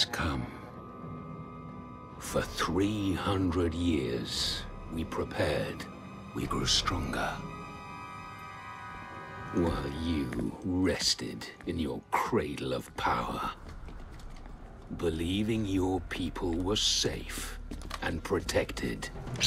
has come. For 300 years, we prepared, we grew stronger. While you rested in your cradle of power, believing your people were safe and protected.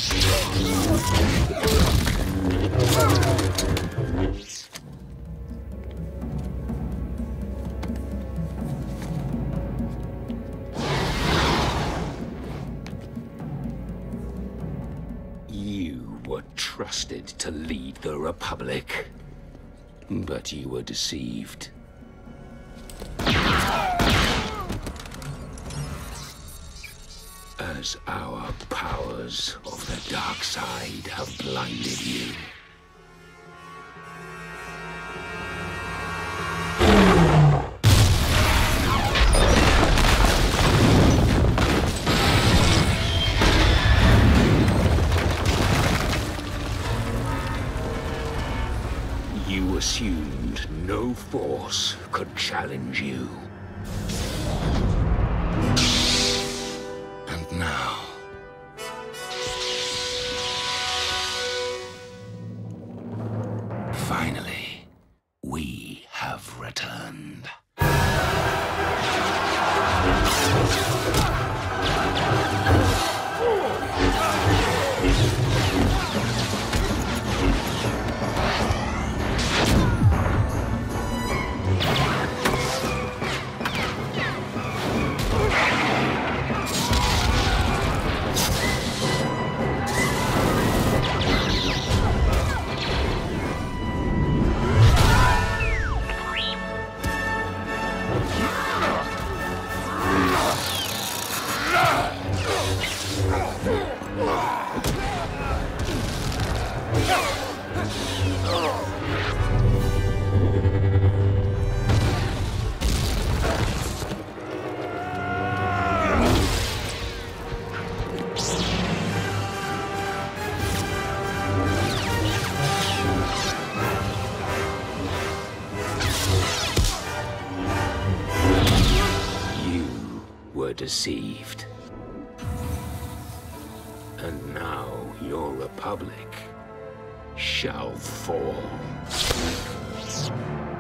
You were trusted to lead the Republic, but you were deceived. As our powers of the dark side have blinded you. You assumed no force could challenge you. And now, finally, we have returned. Deceived. And now your Republic shall fall.